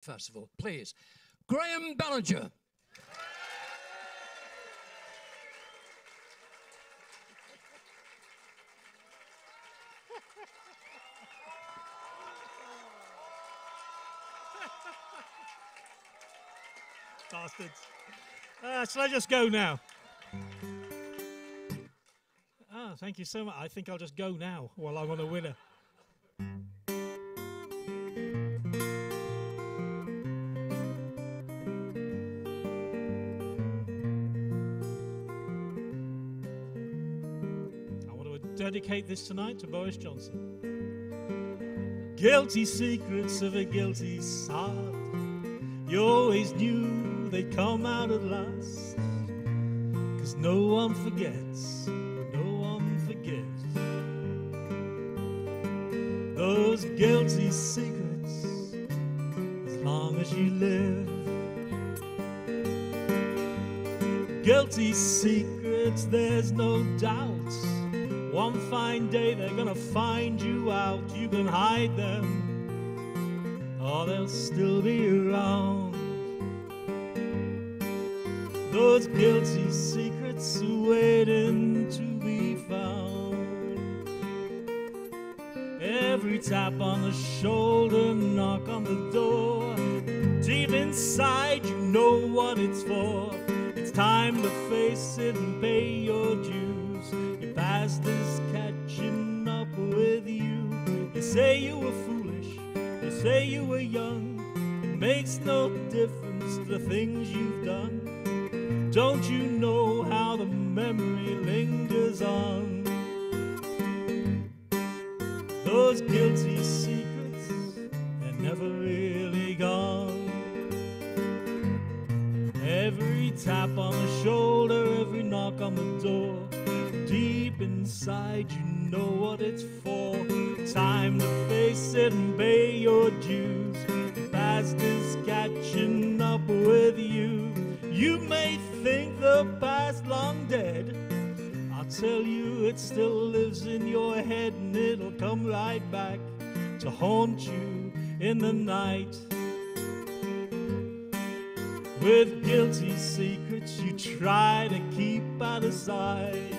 Festival. Please, Graham Ballinger. Bastards. Shall I just go now? Thank you so much. I think I'll just go now while I'm on a winner. I want to dedicate this tonight to Boris Johnson. Guilty secrets of a guilty sod. You always knew they'd come out at last. 'Cause no one forgets, no one forgives those guilty secrets as long as you live. Guilty secrets, there's no doubt. One fine day they're gonna find you out. You can hide them, or they'll still be around. Those guilty secrets are waiting to be found. Every tap on the shoulder, knock on the door. Deep inside you know what it's for. It's time to face it and pay your dues. Your past is catching up with you. You say you were foolish, you say you were young. It makes no difference to the things you've done. Don't you know how the memory lingers on? Those guilty secrets, they're never really gone. Every tap on the shoulder, every knock on the door. Deep inside you know what it's for. Time to face it and pay your dues. The past is catching up with you. You may think the past long dead. I'll tell you it still lives in your head, and it'll come right back to haunt you in the night. With guilty secrets you try to keep out of sight.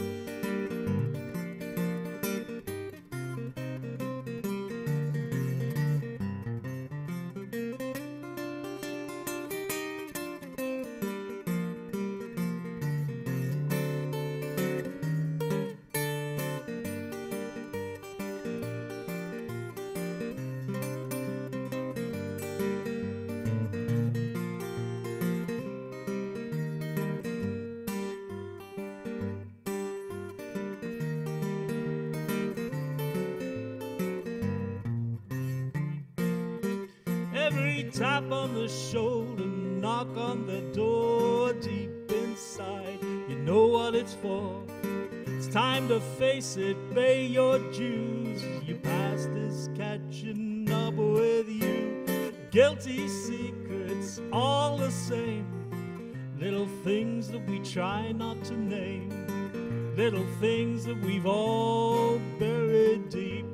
Every tap on the shoulder, knock on the door. Deep inside, you know what it's for. It's time to face it, pay your dues. Your past is catching up with you. Guilty secrets, all the same. Little things that we try not to name. Little things that we've all buried deep.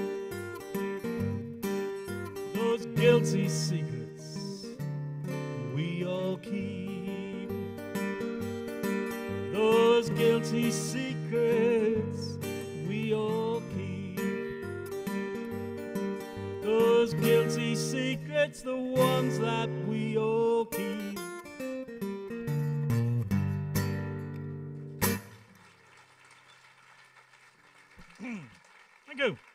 Those guilty secrets we all keep. Those guilty secrets we all keep. Those guilty secrets, the ones that we all keep. Thank you.